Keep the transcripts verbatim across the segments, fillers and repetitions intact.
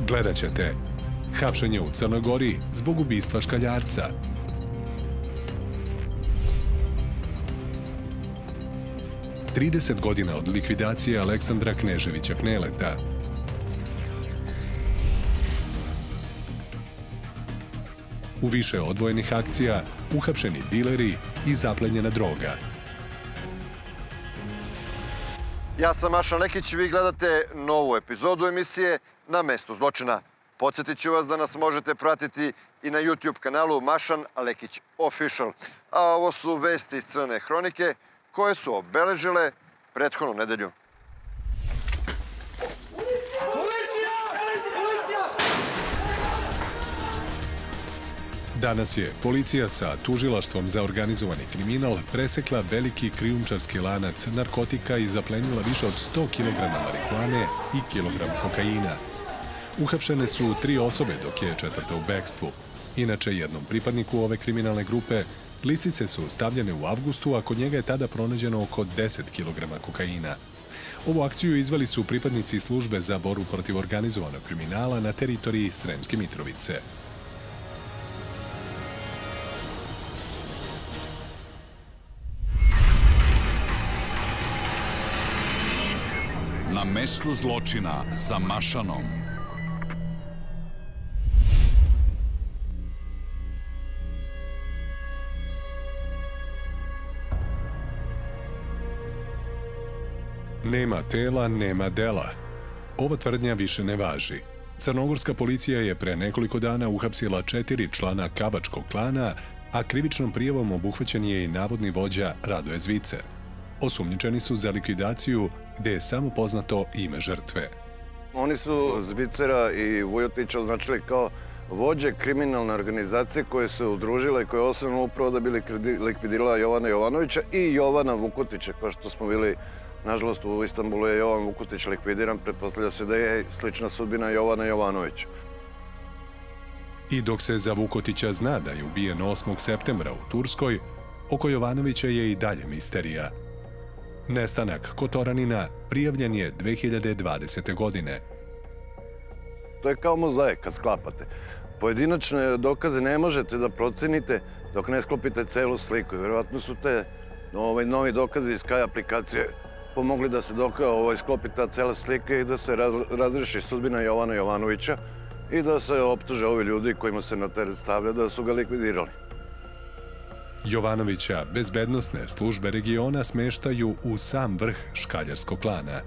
Gledat ćete hapšenje u Crnoj Gori zbog ubistva škaljarca. trideset godina od likvidacije Aleksandra Kneževića Kneleta. U više odvojenih akcija uhapšeni dileri i zaplenjena droga. Ja sam Mašan Lekić i vi gledate novu epizodu emisije Na mestu zločina. Podsjetit ću vas da nas možete pratiti i na YouTube kanalu Mašan Lekić Official. A ovo su vesti iz Crne hronike koje su obeležile prethodnu nedelju. Danas je policija sa tužilaštvom za organizovani kriminal presekla veliki krijumčarski lanac narkotika i zaplenila više od sto kilograma marihuane i kilogram kokaina. Uhapšene su tri osobe, dok je četvrta u bekstvu. Inače, jednom pripadniku ove kriminalne grupe lisice su stavljene u avgustu, a kod njega je tada pronađeno oko deset kilograma kokaina. Ovu akciju izveli su pripadnici službe za borbu protiv organizovanog kriminala na teritoriji Sremske Mitrovice. Na mestu zločina sa Mašanom. Nema tela, nema dela. Ova tvrdnja više ne važi. Crnogorska policija je pre nekoliko dana uhapsila četiri člana Kabačkog klana, a krivičnom prijavom obuhvaćen je i navodni vođa Radoje Zvicer. Osumnjičeni su za likvidaciju gde je samo poznato ime žrtve. Oni su Zvicera i Vujotića označili kao vođe kriminalne organizacije koje se udružile i koje je osnovno upravo da bi likvidirala Jovana Jovanovića i Jovana Vukotića. Kao što smo bili, nažalost, u Istanbulu je Jovan Vukotić likvidiran, pretpostavlja se da je slična sudbina Jovana Jovanovića. I dok se za Vukotića zna da je ubijen osmog septembra u Turskoj, oko Jovanovića je i dalje misterija. Nestanak Kotoranina prijavljen je dve hiljade dvadesete. godine. To je kao mozaik kad sklapate. Pojedinačne dokaze ne možete da procenite dok ne sklopite celu sliku. Vjerovatno su te novi dokazi iz Kaj aplikacije pomogli da se sklopi ta cela slika i da se razreši sudbina Jovana Jovanovića i da se optuže ovi ljudi kojima se na teret stavlja da su ga likvidirali. Jovanovića bezbednosne službe regiona smeštaju u sam vrh škaljarskog klana.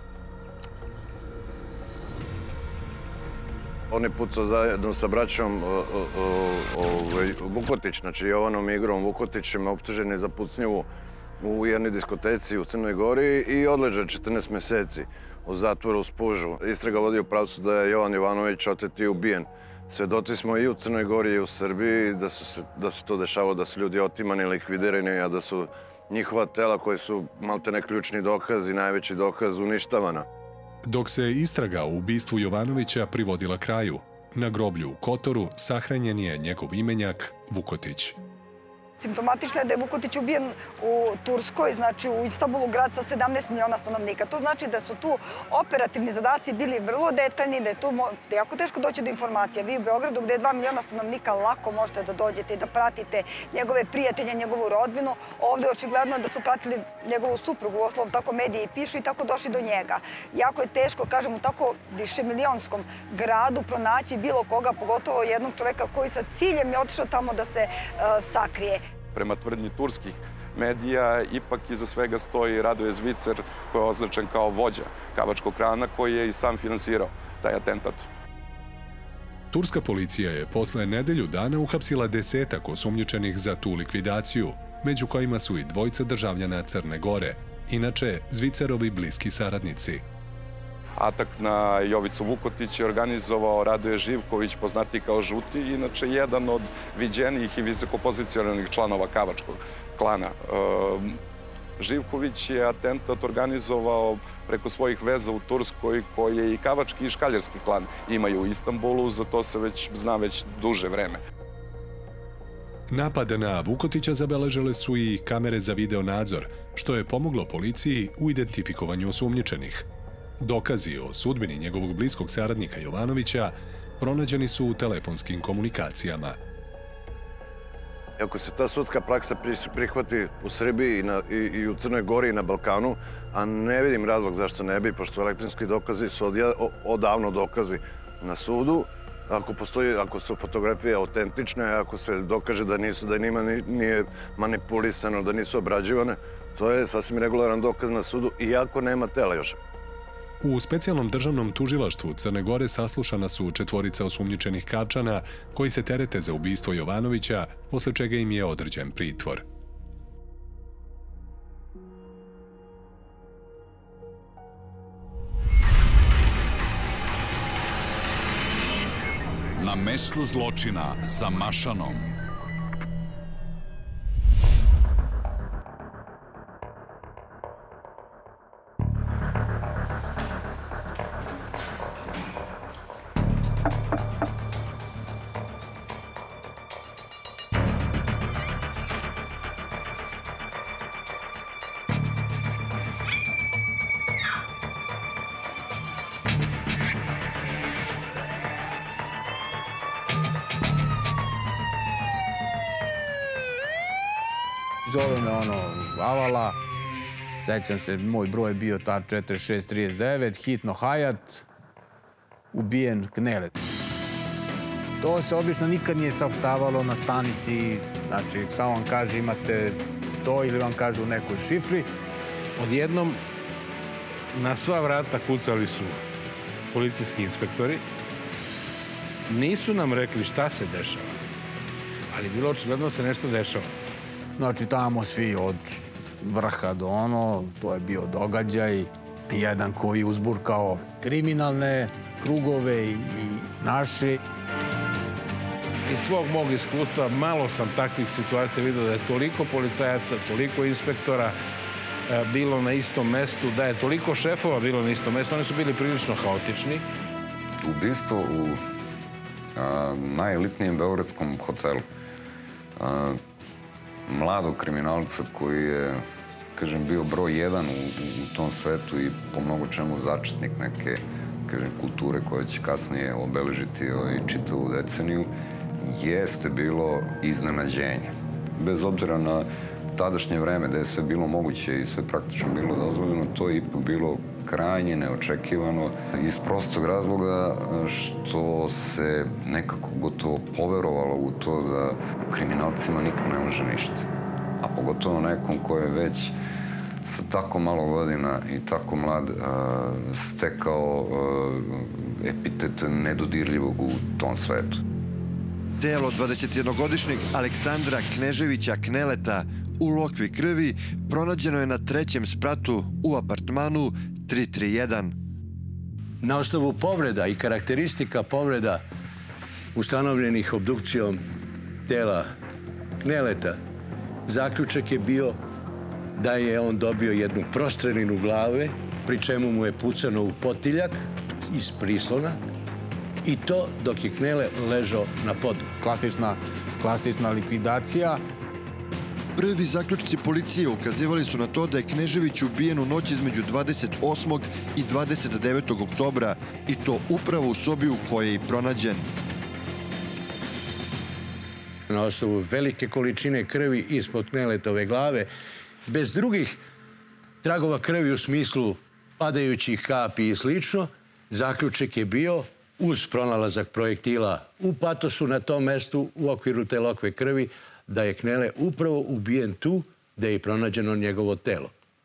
On je pucao zajedno sa braćom Vukotić, znači Jovanom Igrom Vukotićem, optužen je za pucnjevu u jednoj diskoteci u Crnoj Gori i odležao četrnaest meseci u zatvoru u Spužu. Istraga vodi u pravcu da je Jovan Jovanović otet i ubijen. Svedoci smo i u Crnoj Gori i u Srbiji da se to dešavalo, da su ljudi otimani, likvidirani, a da su njihova tela koje su maltene ključni dokaz i najveći dokaz uništavana. Dok se istraga u ubistvu Jovanovića privodila kraju, na groblju u Kotoru sahranjen je njegov imenjak Vukotić. Simptomatično je da je Vukotić ubijen u Turskoj, znači u Istanbulu, grad sa sedamnaest miliona stanovnika. To znači da su tu operativni zadaci bili vrlo detaljni, da je tu jako teško doći do informacija. Vi u Beogradu, gde je dva miliona stanovnika, lako možete da dođete i da pratite njegove prijatelje, njegovu rodbinu. Ovde je očigledno da su pratili njegovu suprugu, uostalom tako mediji pišu i tako došli do njega. Jako je teško, kažem, u tako višemilijonskom gradu pronaći bilo koga, pogotovo jednog čoveka koji sa ciljem je otišao tamo da se sakrije. Prema tvrdnji turskih medija, ipak iza svega stoji Radoje Zvicer, koji je označen kao vođa Kabačkog klana, koji je i sam finansirao taj atentat. Turska policija je posle nedelju dana uhapsila desetak osumnjičenih za tu likvidaciju, među kojima su i dvojica državljana Crne Gore, inače Zvicerovi bliski saradnici. Atak na Jovicu Vukotić je organizovao Radoje Živković, poznati kao Žuti, inače jedan od viđenijih i visokopozicionalnih članova Kabačkog klana. Živković je atentat organizovao preko svojih veza u Turskoj, koje i Kabački i Škaljarski klan imaju u Istanbulu, za to se već zna već duže vreme. Napad na Vukotića zabeležile su i kamere za videonadzor, što je pomoglo policiji u identifikovanju osumnjičenih. Dokazi o sudbini njegovog bliskog saradnika Jovanovića pronađeni su u telefonskim komunikacijama. Ako se ta sudska praksa prihvati u Srbiji i u Crnoj Gori i na Balkanu, a ne vidim razlog zašto ne bi, pošto elektronski dokazi su odavno dokazi na sudu, ako postoji, ako su fotografije autentične, ako se dokaže da nisu, da njima nije manipulisano, da nisu obrađivane, to je sasvim regularan dokaz na sudu, iako nema tela još. U specijalnom državnom tužilaštvu Crne Gore saslušana su četvorica osumnjičenih Kavčana koji se terete za ubistvo Jovanovića, posle čega im je određen pritvor. Na mestu zločina sa Mašanom. Zove me ono Avala, sećam se, moj broj je bio ta četrdeset šest trideset devet, hitno Hayat, ubijen Knele. To se obično nikad nije saopštavalo na stanici, znači samo vam kaže imate to ili vam kaže u nekoj šifri. Odjednom na sva vrata kucali su policijski inspektori. Nisu nam rekli šta se dešava, ali bilo očigledno se nešto dešava. Znači, tamo svi od vrha do ono, to je bio događaj. Jedan koji je uzburkao kriminalne krugove i naše. Iz svog mog iskustva malo sam takvih situacija vidio da je toliko policajaca, toliko inspektora bilo na istom mestu, da je toliko šefova bilo na istom mestu. Oni su bili prilično haotični. Ubistvo u najelitnijem beogradskom hotelu. Mladog kriminalca koji je, kažem, bio broj jedan u tom svetu i po mnogo čemu začetnik neke, kažem, kulture koja će kasnije obeležiti čitavu deceniju, jeste bilo iznenađenje. Bez obzira na tadašnje vreme da je sve bilo moguće i sve praktično bilo dozvoljeno, to je ipak bilo krajnje neočekivano iz prostog razloga što se nekako gotovo poverovalo u to da kriminalcima niko ne može ništa. A pogotovo nekom ko je već sa tako malo godina i tako mlad stekao epitet nedodirljivog u tom svetu. Telo dvadesetjednogodišnjeg Aleksandra Kneževića Kneleta u lokvi krvi pronađeno je na trećem spratu u apartmanu tri tri jedan. Na osnovu povreda i karakteristika povreda ustanovljenih obdukcijom tela Kneleta, zaključak je bio da je on dobio jednu prostreninu glave, pri čemu mu je pucano u potiljak iz prislona, i to dok je Knele ležao na podu. Klasična, klasična likvidacija. Prvi zaključci policije ukazivali su na to da je Knežević ubijen u noć između dvadeset osmog i dvadeset devetog oktobra i to upravo u sobi u kojoj je i pronađen. Na osnovu velike količine krvi ispod Kneletove glave, bez drugih tragova krvi u smislu padajućih kapi i slično, zaključak je bio uz pronalazak projektila u patosu na tom mestu u okviru te lokve krvi, da je Knele upravo ubijen tu, da je pronađeno njegovo telo.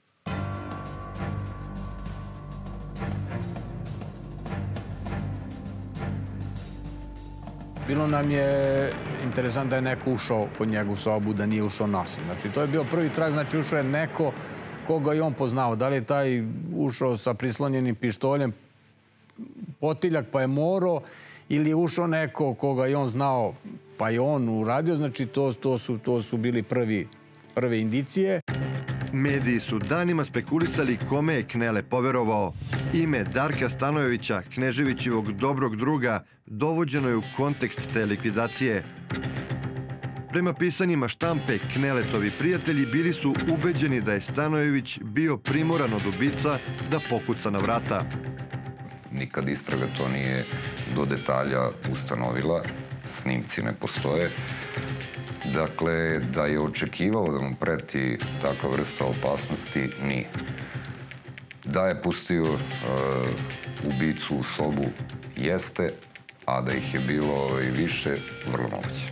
Bilo nam je interesantno da je neko ušao kod njegovu sobu, da nije ušao nasilno. Znači, to je bio prvi trag, znači ušao je neko koga je on poznao. Da li je taj ušao sa prislonjenim pištoljem, potiljak pa je morao, ili je ušao neko koga je on znao pa je on uradio, znači to, to, su, to su bili prvi, prve indicije. Mediji su danima spekulisali kome je Knele poverovao. Ime Darka Stanojevića, Kneževićevog dobrog druga, dovođeno je u kontekst te likvidacije. Prema pisanjima štampe, Kneletovi prijatelji bili su ubeđeni da je Stanojević bio primoran od ubica da pokuca na vrata. Nikad istraga to nije do detalja ustanovila, snimci ne postoje. Dakle, da je očekivao da mu preti takva vrsta opasnosti, nije. Da je pustio uh, ubicu u sobu, jeste, a da ih je bilo i više, vrlo moguće.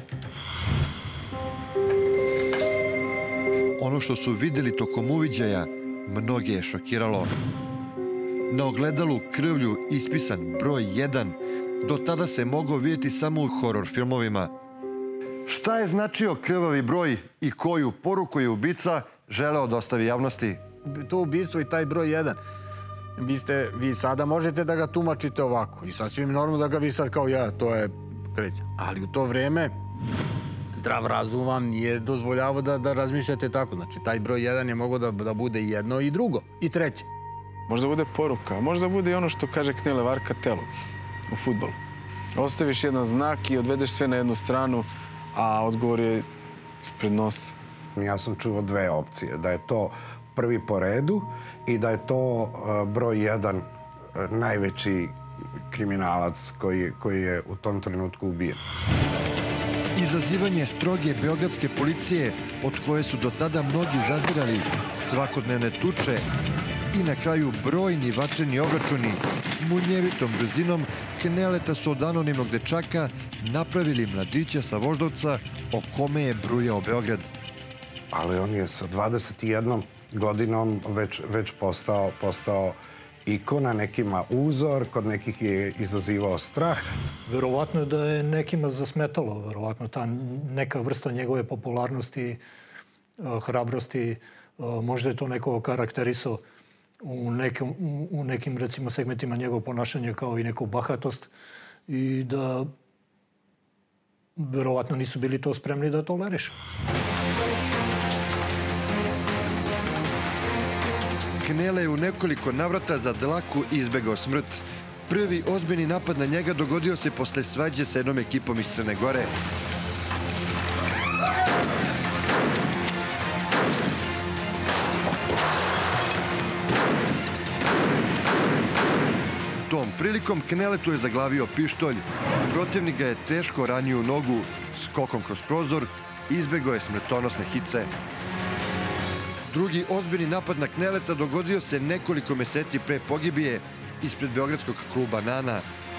Ono što su vidjeli tokom uviđaja, mnoge je šokiralo. Na ogledalu krvlju ispisan broj jedan, do tada se mogao vidjeti samo u horor filmovima. Šta je značio krvavi broj i koju poruku je ubica želeo da ostavi javnosti? To ubistvo i taj broj jedan, vi, ste, vi sada možete da ga tumačite ovako i sasvim normalno da ga vi sad kao ja, to je kreće. Ali u to vreme zdrav razum vam nije dozvoljavao da, da razmišljate tako. Znači, taj broj jedan je mogao da, da bude jedno i drugo i treće. Možda bude poruka, možda bude i ono što kaže Knele Varka telo u fudbalu. Ostaviš jedan znak i odvedeš sve na jednu stranu, a odgovor je ispred nosa. Ja sam čuo dve opcije, da je to prvi po redu i da je to broj jedan najveći kriminalac koji, koji je u tom trenutku ubijen. Izazivanje stroge beogradske policije, od koje su do tada mnogi zazirali, svakodnevne tuče i na kraju brojni vatreni obračuni, munjevitom brzinom Kneleta su od anonimnog dečaka napravili mladića sa Voždovca o kome je brujao Beograd. Ali on je sa dvadeset jednom godinom već, već postao, postao ikona, nekima uzor, kod nekih je izazivao strah. Verovatno da je nekima zasmetalo, verovatno ta neka vrsta njegove popularnosti, hrabrosti, možda je to neko karakterisao u nekim, u nekim recimo segmentima njegovog ponašanja kao i neku bahatost i da verovatno nisu bili to spremni da tolerišu. Knele je u nekoliko navrata za dlaku izbegao smrt. Prvi ozbiljni napad na njega dogodio se posle svađe sa jednom ekipom iz Crne Gore. Tom prilikom Kneletu je zaglavio pištolj. Protivnik ga je teško ranio u nogu, skokom kroz prozor, izbegao je smrtonosne hice. Drugi ozbiljni napad na Kneleta dogodio se nekoliko meseci pre pogibije ispred beogradskog kluba Nana.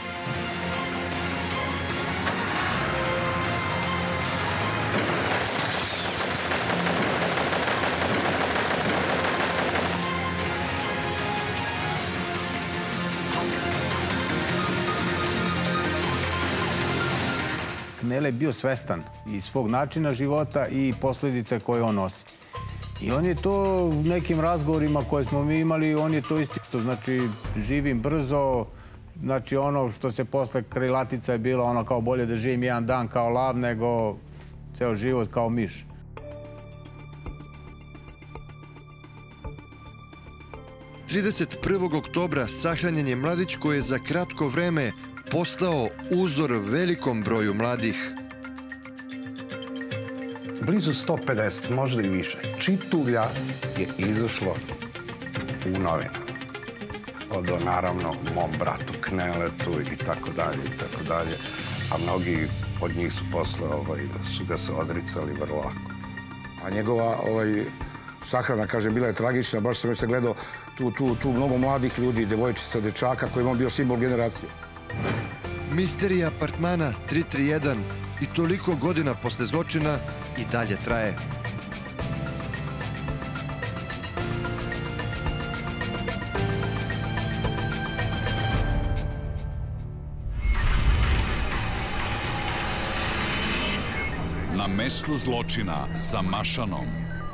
Knele je bio svestan i svog načina života i posljedice koje on nosi. I on je to u nekim razgovorima koje smo mi imali, on je to isticao. Znači, živim brzo, znači ono što se posle krilatica je bilo ono kao bolje da živim jedan dan kao lav nego ceo život kao miš. trideset prvog oktobra sahranjen je mladić koji je za kratko vreme postao uzor velikom broju mladih. Blizu sto pedeset, možda i više, čitulja je izašlo u novinama. Od, naravno, mom bratu Kneletu i tako dalje, i tako dalje. A mnogi od njih su posle, ovaj, su ga se odricali vrlo lako. A njegova ovaj, sahrana, kažem, bila je tragična. Baš sam se gledao tu, tu, tu mnogo mladih ljudi, devojčica, dečaka, koji je bio simbol generacije. Misterija apartmana tri tri jedan i toliko godina posle zločina i dalje traje. Na mestu zločina sa Mašanom.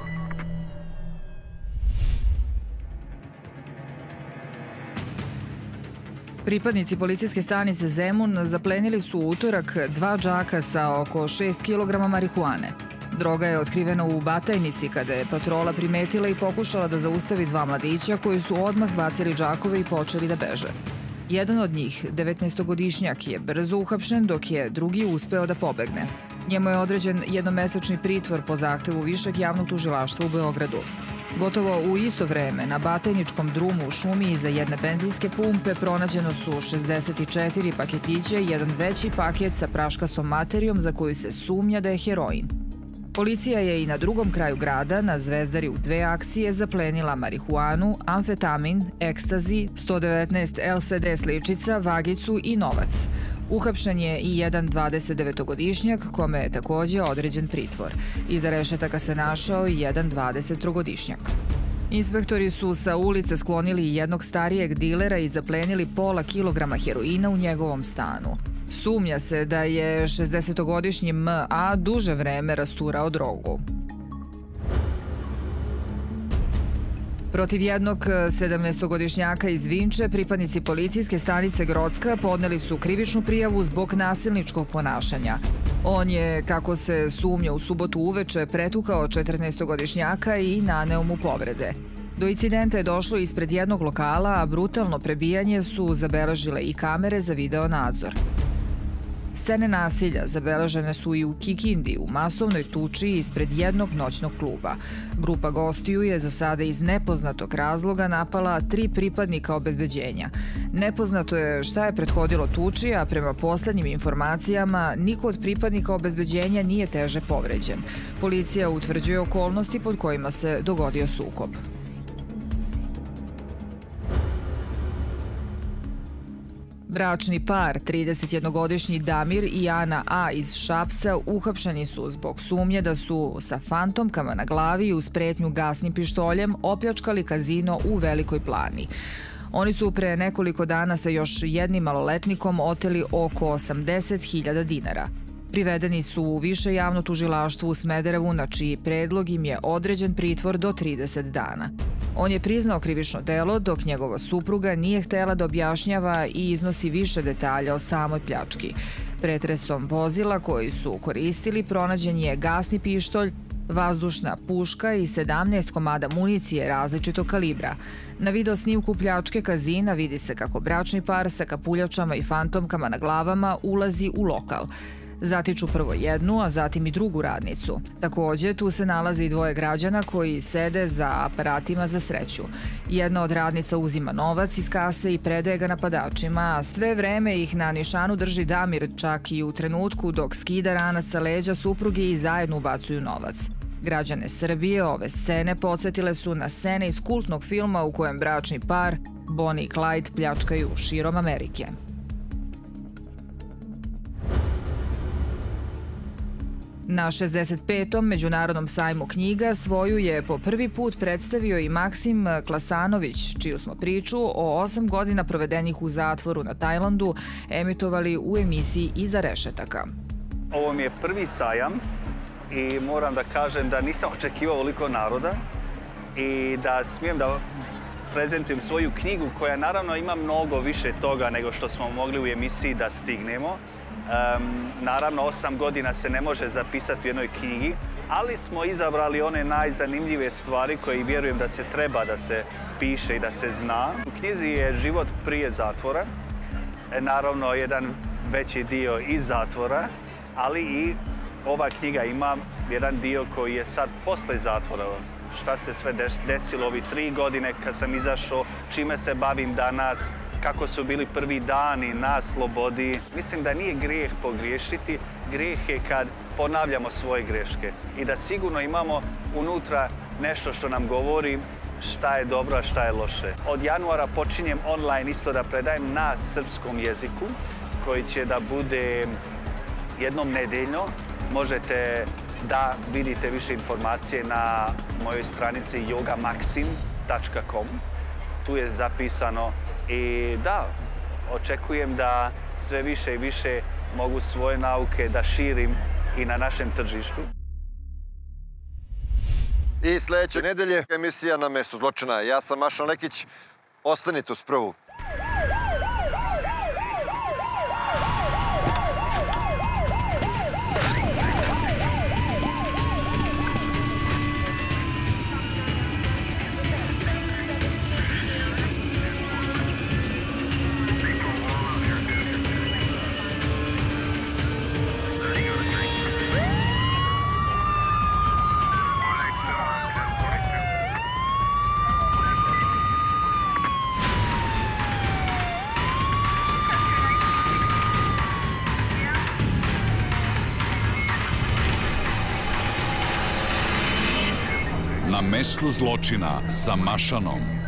Pripadnici policijske stanice Zemun zaplenili su u utorak dva džaka sa oko šest kilograma marihuane. Droga je otkrivena u Batajnici kada je patrola primetila i pokušala da zaustavi dva mladića koji su odmah bacili džakove i počeli da beže. Jedan od njih, devetnaestogodišnjak, je brzo uhapšen dok je drugi uspeo da pobegne. Njemu je određen jednomesečni pritvor po zahtevu Višeg javnog tužilaštva u Beogradu. Gotovo u isto vreme na Batajničkom drumu u šumi iza jedne benzinske pumpe pronađeno su šezdeset četiri paketića i jedan veći paket sa praškastom materijom za koju se sumnja da je heroin. Policija je i na drugom kraju grada, na Zvezdari u dve akcije, zaplenila marihuanu, amfetamin, ekstazi, sto devetnaest el es de sličica, vagicu i novac. Uhapšen je i jedan dvadesetdevetogodišnjak kome je takođe određen pritvor. Iza rešetaka se našao i jedan dvadesettrogodišnjak. Inspektori su sa ulice sklonili jednog starijeg dilera i zaplenili pola kilograma heroina u njegovom stanu. Sumnja se da je šezdesetogodišnji em a duže vreme rasturao drogu. Protiv jednog sedamnaestogodišnjaka iz Vinče pripadnici policijske stanice Grocka podneli su krivičnu prijavu zbog nasilničkog ponašanja. On je, kako se sumnja, u subotu uveče pretukao četrnaestogodišnjaka i naneo mu povrede. Do incidenta je došlo ispred jednog lokala, a brutalno prebijanje su zabeležile i kamere za video nadzor. Scene nasilja zabeležene su i u Kikindi u masovnoj tuči ispred jednog noćnog kluba. Grupa gostiju je za sada iz nepoznatog razloga napala tri pripadnika obezbeđenja. Nepoznato je šta je prethodilo tuči, a prema poslednjim informacijama niko od pripadnika obezbeđenja nije teže povređen. Policija utvrđuje okolnosti pod kojima se dogodio sukob. Bračni par, tridesetjednogodišnji Damir i Ana A. iz Šapca, uhapšeni su zbog sumnje da su sa fantomkama na glavi i uz pretnju gasnim pištoljem opljačkali kazino u Velikoj Plani. Oni su pre nekoliko dana sa još jednim maloletnikom oteli oko osamdeset hiljada dinara. Privedeni su u Više javno tužilaštvo u Smederevu, na čiji predlog im je određen pritvor do trideset dana. On je priznao krivično delo, dok njegova supruga nije htela da objašnjava i iznosi više detalja o samoj pljački. Pretresom vozila koji su koristili pronađen je gasni pištolj, vazdušna puška i sedamnaest komada municije različitog kalibra. Na video snimku pljačke kazina vidi se kako bračni par sa kapuljačama i fantomkama na glavama ulazi u lokal. Zatiču prvo jednu, a zatim i drugu radnicu. Takođe, tu se nalaze i dvoje građana koji sede za aparatima za sreću. Jedna od radnica uzima novac iz kase i predaje ga napadačima, a sve vreme ih na nišanu drži Damir, čak i u trenutku dok skida rana sa leđa supruge i zajedno ubacuju novac. Građane Srbije ove scene podsjetile su na scene iz kultnog filma u kojem bračni par Bonnie i Clyde pljačkaju širom Amerike. Na šezdeset petom Međunarodnom sajmu knjiga svoju je po prvi put predstavio i Maksim Klasanović, čiju smo priču o osam godina provedenih u zatvoru na Tajlandu emitovali u emisiji Iza rešetaka. Ovo mi je prvi sajam i moram da kažem da nisam očekivao ovoliko naroda i da smijem da prezentujem svoju knjigu koja naravno ima mnogo više toga nego što smo mogli u emisiji da stignemo. Um, naravno, osam godina se ne može zapisati u jednoj knjigi, ali smo izabrali one najzanimljivije stvari koje vjerujem da se treba da se piše i da se zna. U knjizi je život prije zatvora, naravno jedan veći dio iz zatvora, ali i ova knjiga ima jedan dio koji je sad posle zatvora. Šta se sve desilo ovi tri godine kad sam izašao, čime se bavim danas, kako su bili prvi dani na slobodi. Mislim da nije grijeh pogriješiti, grijeh je kad ponavljamo svoje greške i da sigurno imamo unutra nešto što nam govori šta je dobro, a šta je loše. Od januara počinjem online isto da predajem na srpskom jeziku, koji će da bude jednom nedeljno. Možete da vidite više informacije na mojoj stranici yoga maksim tačka com. Tu je zapisano i da, očekujem da sve više i više mogu svoje nauke da širim i na našem tržištu. I sledeće nedelje emisija Na mestu zločina. Ja sam Mašan Lekić. Ostanite uz Prvu. Na mestu zločina sa Mašanom.